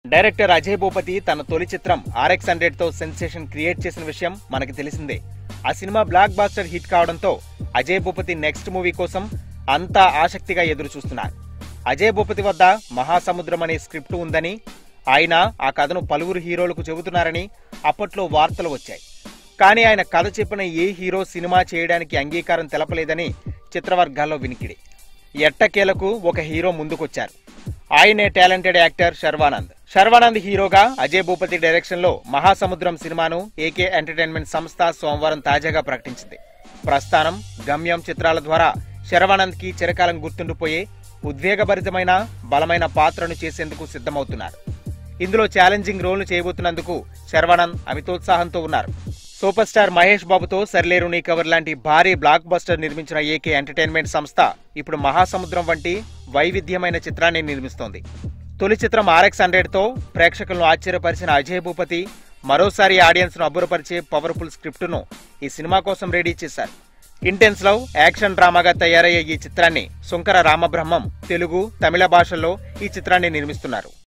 Director Ajay Bhupathi తన తొలి చిత్రం RX-100 తో సెన్సేషన్ క్రియేట్ చేసిన విషయం మనకి తెలిసిందే. ఆ సినిమా బ్లాక్ బాస్టర్ హిట్ కావడంతో అజయ్ భూపతి నెక్స్ట్ మూవీ కోసం అంతా ఆసక్తిగా ఎదురు చూస్తున్నారు. అజయ్ భూపతి వద్ద మహాసముద్రం అనే స్క్రిప్ట్ ఉందని, ఆయన ఆ కథను పలువురు హీరోలకు చెబుతున్నారని అప్పట్లో వార్తలు వచ్చాయి. కానీ ఆయన కథ చెప్పిన ఏ హీరో సినిమా చేయడానికి అంగీకారం తెలపలేదని చిత్రవర్గాల్లో వినికిడి. ఎట్టకేలకు ఒక హీరో ముందుకొచ్చారు. ఆయనే టాలెంటెడ్ యాక్టర్ శర్వానంద్ హీరోగా అజయ్ భూపతి డైరెక్షన్ లో మహాసముద్రం సినిమాను AK ఎంటర్టైన్మెంట్ సంస్థ సోమవారం తాజాగా ప్రకటించింది. ప్రస్థానం, గమ్యం చిత్రాల ద్వారా శర్వానంద్ కి చిరకాలం గుర్తుండిపోయే ఉద్వేగభరితమైన బలమైన పాత్రను చేసేందుకు సిద్ధమవుతున్నారు. ఇందులో ఛాలెంజింగ్ రోల్ చేయబోతున్నందుకు శర్వానంద్ అమితోత్సాహంతో ఉన్నారు. సూపర్ స్టార్ మహేష్ బాబుతో సరిలేరు నీ కవర్ లాంటి భారీ బ్లాక్ బస్టర్ నిర్మించిన AK ఎంటర్టైన్మెంట్ సంస్థ ఇప్పుడు మహాసముద్రం వంటి వైవిధ్యమైన చిత్రాన్ని నిర్మిస్తోంది. తొలి చిత్రం RX-100 తో ప్రేక్షకులను ఆశ్చర్యపరిచిన అజయ్ భూపతి మరోసారి ఆడియన్స్ ను అబ్బురపరిచే పవర్ఫుల్ స్క్రిప్ట్ ను ఈ సినిమా కోసం రెడీ చేశారు. ఇంటెన్స్ లవ్, యాక్షన్ డ్రామాగా తయారయ్యే ఈ చిత్రాన్ని శుంకర రామబ్రహ్మం తెలుగు, తమిళ భాషల్లో ఈ చిత్రాన్ని నిర్మిస్తున్నారు.